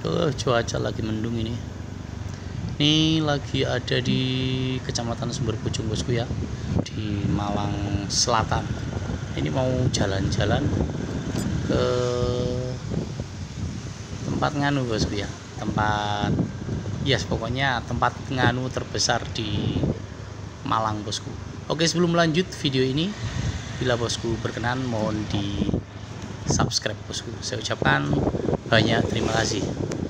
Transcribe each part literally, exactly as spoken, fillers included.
Oh, cuaca lagi mendung ini. Ini lagi ada di Kecamatan Sumber Pucung, bosku ya, di Malang Selatan. Ini mau jalan-jalan ke tempat nganu, bosku ya. Tempat, yes, pokoknya tempat nganu terbesar di Malang, bosku. Oke, sebelum lanjut video ini, bila bosku berkenan mohon di subscribe, bosku. Saya ucapkan banyak terima kasih.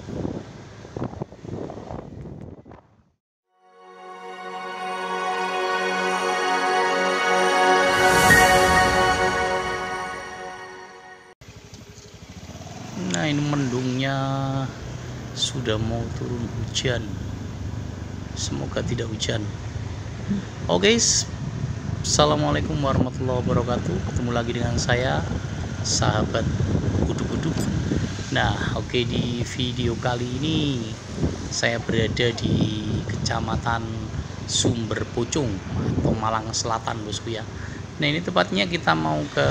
Nah, ini mendungnya sudah mau turun hujan. Semoga tidak hujan. Oke, assalamualaikum warahmatullahi wabarakatuh. Ketemu lagi dengan saya, sahabat kudu-kudu. Nah, oke, di video kali ini saya berada di Kecamatan Sumber Pucung atau Malang Selatan, bosku ya. Nah, ini tepatnya kita mau ke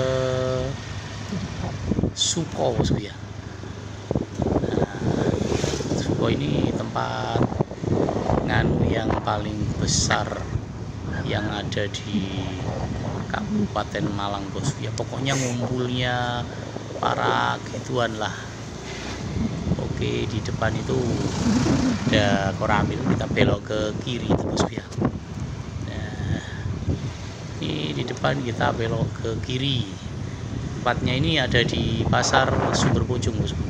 Suko, bosku ya. Nah, Suko ini tempat nganu yang paling besar yang ada di Kabupaten Malang, bosku ya. Pokoknya ngumpulnya para gituan lah. Oke, di depan itu ada koramil, kita belok ke kiri itu, bosku ya. Nah, ini di depan kita belok ke kiri. Tempatnya ini ada di Pasar Sumber Pucung, bosku.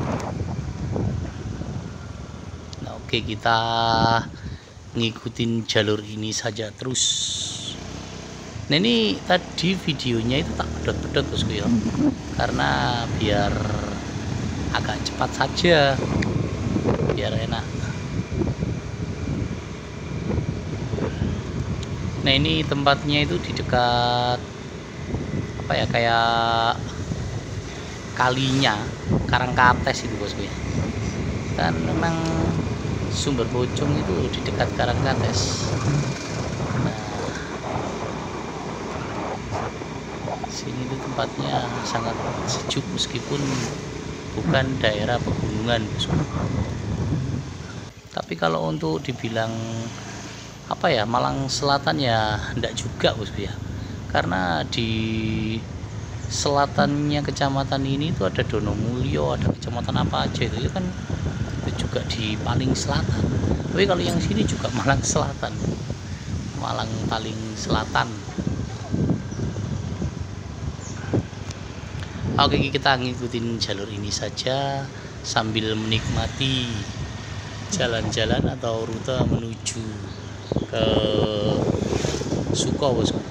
Nah, oke, kita ngikutin jalur ini saja terus. Nah, ini tadi videonya itu tak pedot-pedot, bosku ya, karena biar agak cepat saja, biar enak. Nah, ini tempatnya itu di dekat apa ya, kayak kalinya Karangkates itu, bosku ya. Dan memang Sumber Pucung itu di dekat Karangkates. Nah, sini itu tempatnya sangat sejuk meskipun bukan daerah pegunungan, bosku. Tapi kalau untuk dibilang apa ya, Malang Selatan ya enggak juga, bosku ya. Karena di selatannya kecamatan ini itu ada Donomulyo, ada kecamatan apa aja itu, ya kan, itu juga di paling selatan. Tapi kalau yang sini juga Malang Selatan, Malang paling selatan. Oke, kita ngikutin jalur ini saja sambil menikmati jalan-jalan atau rute menuju ke Suko, bosku.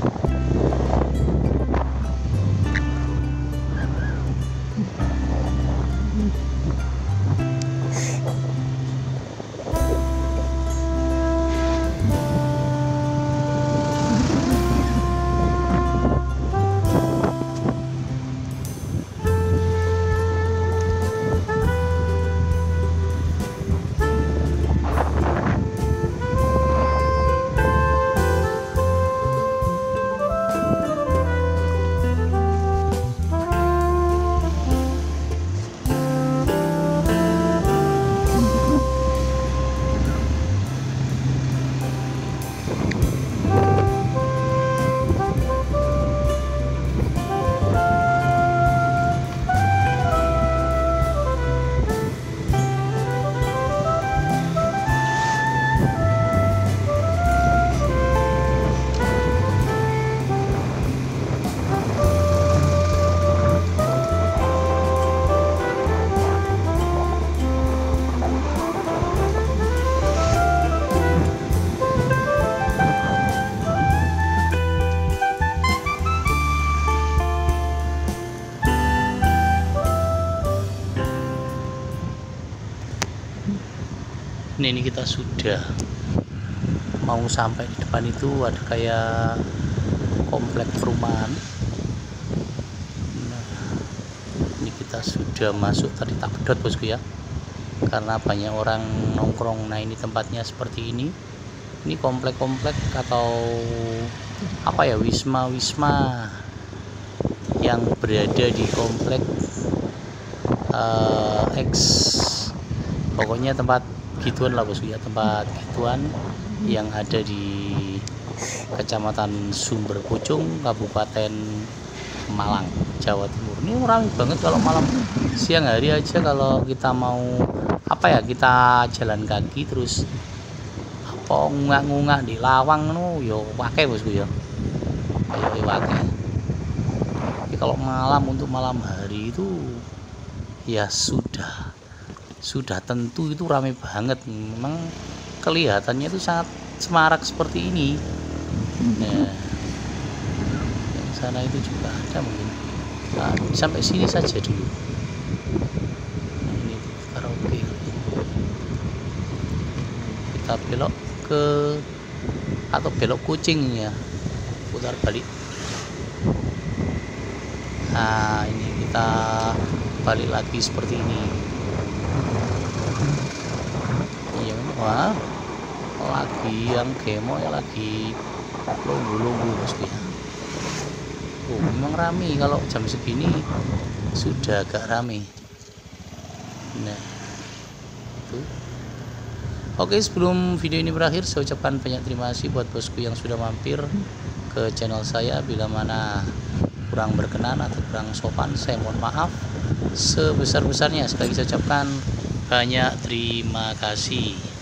Ini, ini kita sudah mau sampai di depan itu ada kayak komplek perumahan. Nah, ini kita sudah masuk, tadi tak pedot, bosku ya, karena banyak orang nongkrong. Nah, ini tempatnya seperti ini. Ini komplek-komplek atau apa ya, wisma-wisma yang berada di komplek uh, X, pokoknya tempat gituan lah bosku ya, tempat gituan yang ada di Kecamatan Sumber Pucung, Kabupaten Malang, Jawa Timur. Ini ramai banget kalau malam siang hari aja, kalau kita mau apa ya, kita jalan kaki terus apa ngungak-ngungak di lawang no yo pakai bosku ya, kayak pakai. Tapi kalau malam, untuk malam hari itu ya sudah sudah tentu itu ramai banget, memang kelihatannya itu sangat semarak seperti ini. Nah, yang sana itu juga ada mungkin. Nah, sampai sini saja dulu. Nah, ini karaoke. Kita belok ke atau belok kucing ya, putar balik. Nah, ini kita balik lagi seperti ini. Iya, wah, lagi yang kemo ya, lagi lunggu-lunggu bosku ya. Oh, memang rame kalau jam segini, sudah agak rame. Nah, itu. Oke, sebelum video ini berakhir, saya ucapkan banyak terima kasih buat bosku yang sudah mampir ke channel saya. Bila mana kurang berkenan atau kurang sopan, saya mohon maaf sebesar-besarnya. Sekali lagi saya ucapkan banyak terima kasih.